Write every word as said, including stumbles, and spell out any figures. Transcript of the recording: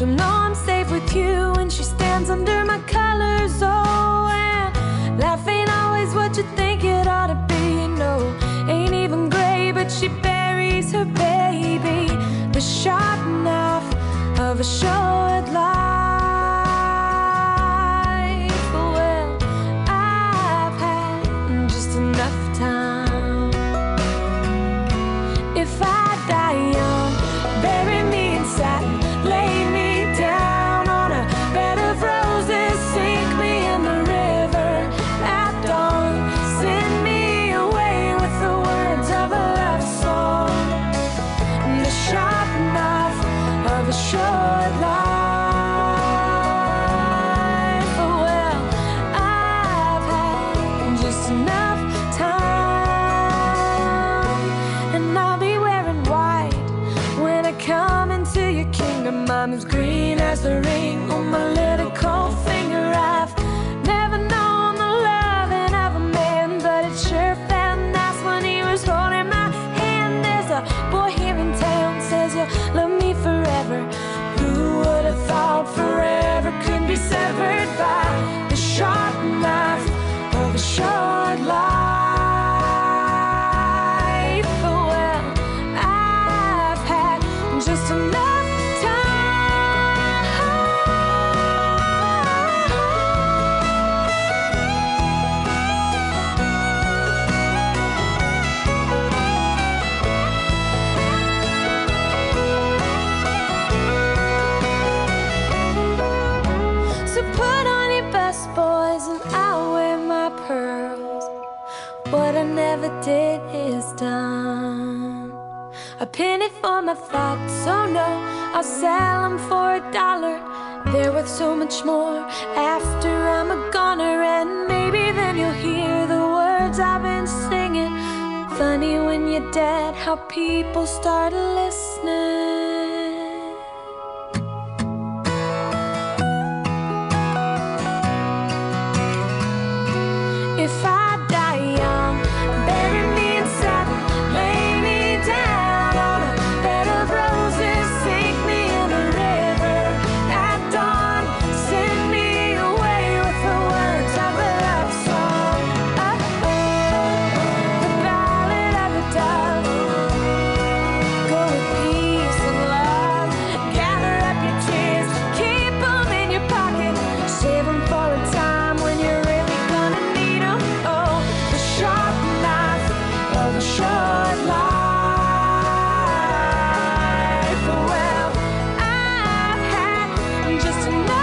She'll know I'm safe with you when she stands under my colors. Oh, and life ain't always what you think it ought to be. No, ain't even gray, but she buries her baby. The sharp knife of a short life. Well, I've had just enough time. If I die young, bury me in satin, lay me down on a bed of roses, sink me in the river at dawn, send me away with the words of a love song, the sharp knife of a short life. Oh, well, I've had just enough time, and I'll be wearing white when I come into your kingdom. I'm as green as the ring on my little cold finger. I've never known the loving of a man, but it sure felt nice when he was holding my hand. There's a boy here in town says you'll love me forever. Who would have thought forever could be severed by the sharp knife of a short life? Oh, well, I've had just enough time. So put on your best boys and I'll wear my pearls. What I never did is done. A penny for my thoughts, oh no, I'll sell them for a dollar. They're worth so much more after I'm a goner. And maybe then you'll hear the words I've been singing. Funny when you're dead how people start listening. If I die young, bury me in satin, lay me down on a bed of roses, sink me in the river at dawn, send me away with the words of a love song. Oh, the ballad of a dove. Go with peace and love, gather up your tears, keep them in your pocket, save them for a time when you're really gonna need them. Oh, the sharp knife of a short life. Well, I've had just enough